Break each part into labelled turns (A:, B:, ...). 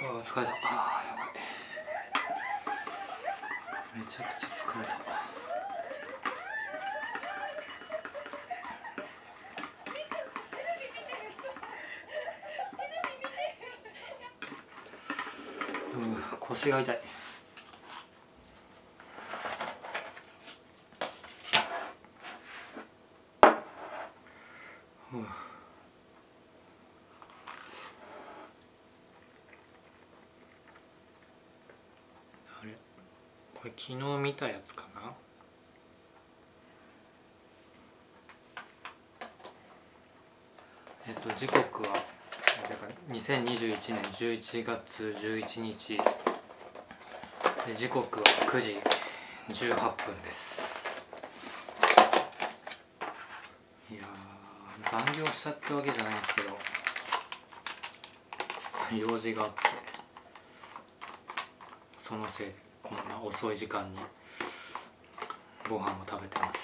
A: ああ疲れた。ああやばい、めちゃくちゃ疲れた。腰が痛い。あれこれ昨日見たやつかな。時刻は2021年11月11日で、時刻は9時18分です。いやー、残業したってわけじゃないんですけど、ちょっと用事があって、そのせいでこんな遅い時間にご飯を食べてます。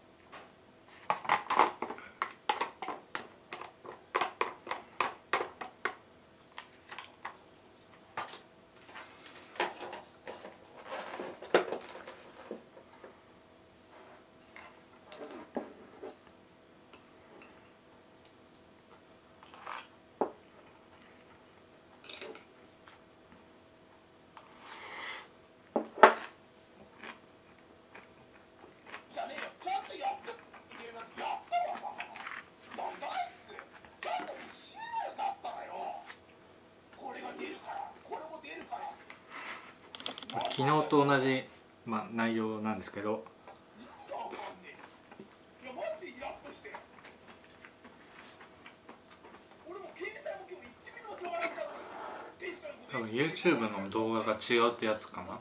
A: 昨日と同じ、内容なんですけど、多分 YouTube の動画が違うってやつかな。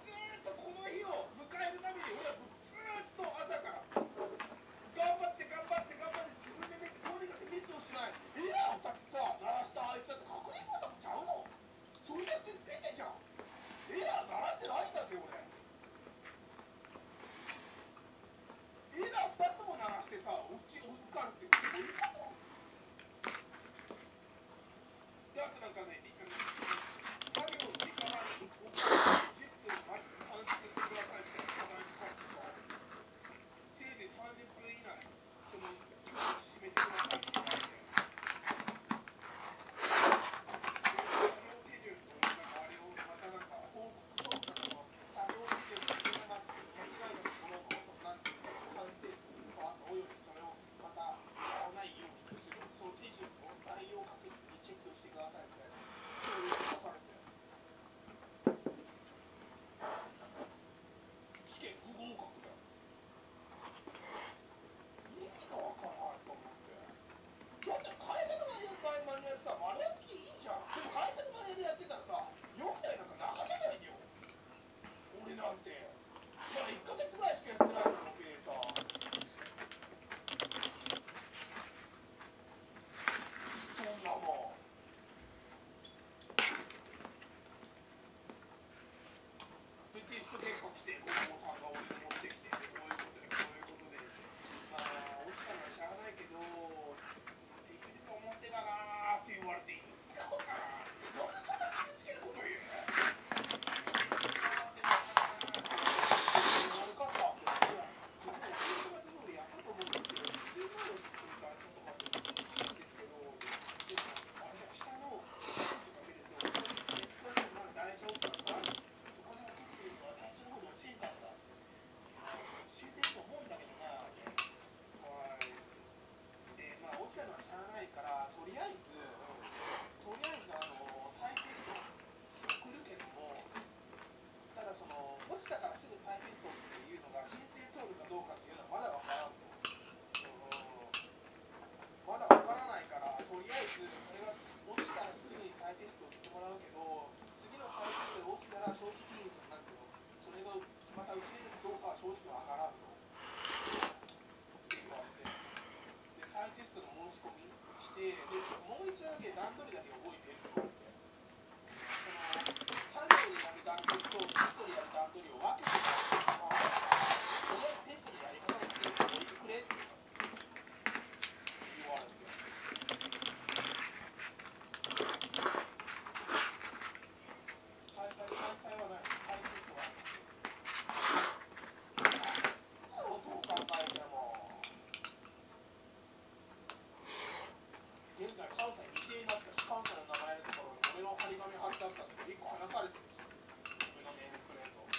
B: 個話されてるし、自分のネームプレート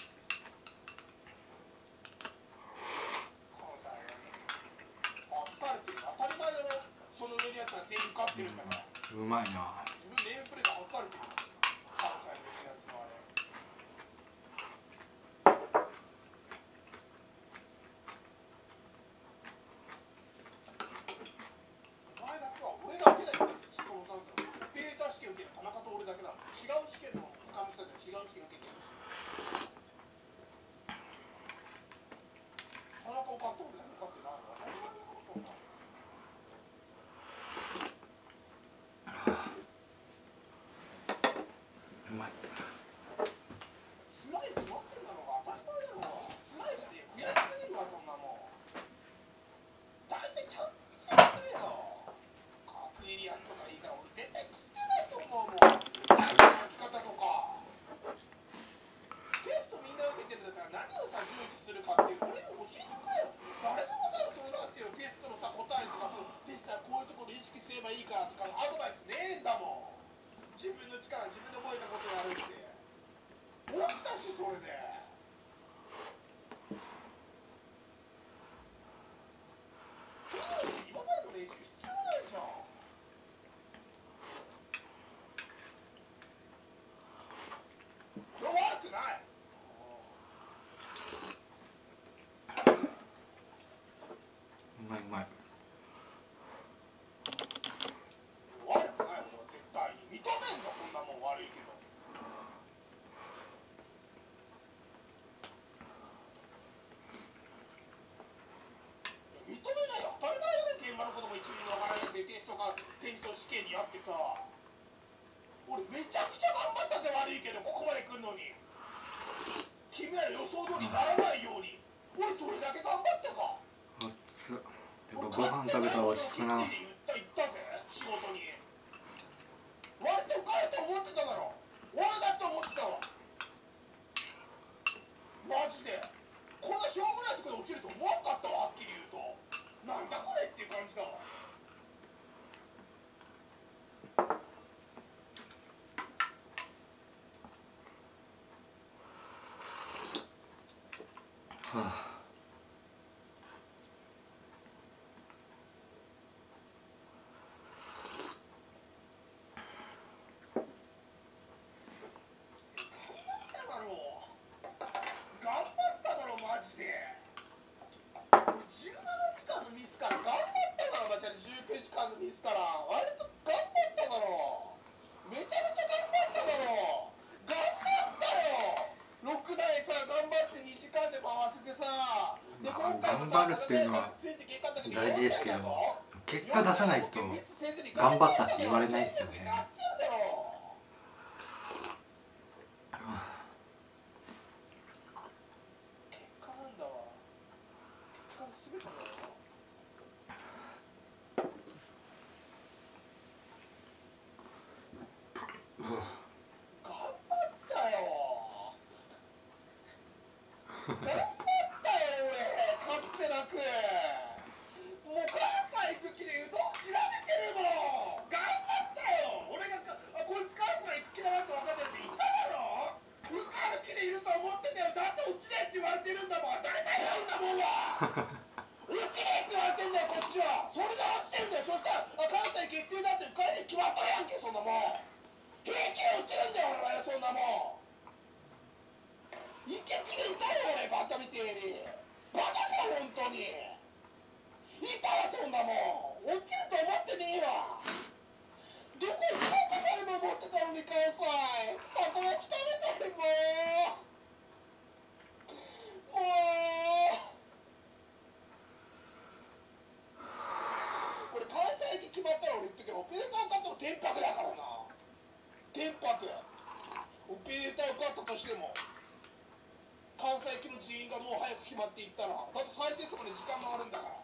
B: 関西はね外されてる。当たり前だろ。その上のやつは全員受かってるんだから。
A: うまいな。
B: 自分ネームプレート外されてる。関西の上のやつのあれ。お前だけは俺だけだよ。そのデータ試験受ける田中と俺だけだもん。違う試験の他の人たちは違う試験受けてるし。田中受かって俺だけ受かってないのは当たり前のことだ。
A: うまい。
B: 辛いに決まってんだろうが当たり前だろう。辛いじゃねえ。悔しすぎるわそんなもん。大体ちゃんとやってくれよ。各エリアスとかいいから俺絶対聞いてないと思うもん。大体の書き方とか。テストみんな受けてるんだから何をさ重視するかっていう俺にも教えてくれよ。誰でもさそれだっていうテストのさ答えとかそのテストはこういうところ意識すればいいからとかアドバイスねえんだもん。自分の力自分で覚えたことをやるって。落ちたしそれで。そんなの今までの練習必要ないじゃん。これ悪くない。
A: うまいうまい。
B: 悪くないもん絶対に認めんぞ。こんなもん悪いけど。認めないよ。当たり前だろ。現場のことも一理のわからないでテスト試験にあってさ。俺めちゃくちゃ頑張ったぜ。悪いけどここまで来るのに君らの予想通りにならないように俺それだけ頑張ったか。
A: 熱っ。やっぱご飯食べたら落ち着くな。
B: 言ったぜ仕事に。割と受かると思ってただろ。俺だって思ってたわマジで。こんなしょうもないところで落ちると思わんかったわ。はっきり言うとなんだこれっていう感じだわ。
A: はあ。
B: 頑張っただろマジで。俺17時間のミスから頑張っただろ。マジで19時間のミスから割と頑張っただろ。めちゃめちゃ頑張っただろ。頑張ったよ。6台さ頑張って2時間で回せてさ。で今回もさ
A: 頑張るっていうのは大事ですけど、結果出さないと頑張ったって言われないですよね。
B: 全てだよ。頑張ったよ。頑張ったよ俺。かつてなくもう関西行く気でうどん調べてるもん。頑張ったよ。俺がこいつ関西行く気だなって分かってるって言っただろ。受かる気でいると思ってたよ。だって落ちねえって言われてるんだもん。当たり前なんだもんは。落ちねえって言われてんだよこっちは。それで落ちてるんだよ。そしたら関西決定だって受かるに決まったやんけ。そんなもん平気で落ちるんだよ俺はよ。そんなもんいけ気でいたよ俺。バカみてえにバカか本当に。いたわそんなもん。落ちると思ってねえわ。どこ行ったか今持ってたのに関西たこ焼き食べたい。もうこれ関西に決まったら俺言っとけばオペレーター受かっても天白だからな。天白オペレーター受かったとしても関西行きの人員がもう早く決まっていったらだって再テストまで時間もあるんだから。